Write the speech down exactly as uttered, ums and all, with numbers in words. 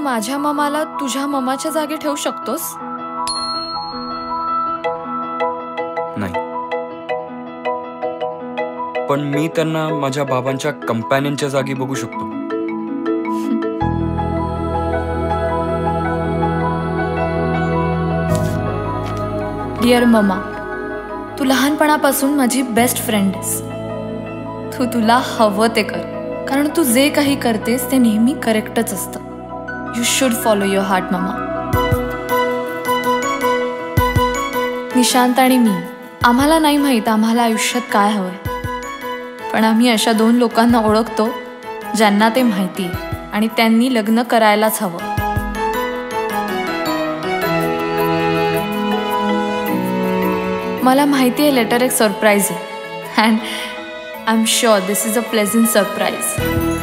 माझ्या ममाला तुझ्या ममाच्या जागी ठेवू शकतोस? नाही, पण मी त्यांना माझ्या बाबांच्या कंपॅनियनच्या जागी बघू शकतो. डिअर ममा, तू लहानपणापासून माझी बेस्ट फ्रेंड आहेस. तू तुला हवं ते कर, कारण तू जे काही करतेस ते नेहमी करेक्टच असतं. You should follow your heart mama. Nishant आणि मी, आम्हाला नाही माहीत आम्हाला आयुष्यात काय हवंय, पण आम्ही अशा दोन लोकांना ओळखतो ज्यांना ते माहिती आहे आणि त्यांनी लग्न करायलाच हवं. मला माहिती आहे लेटर एक सरप्राईज आहे, and I am sure this is a pleasant surprise.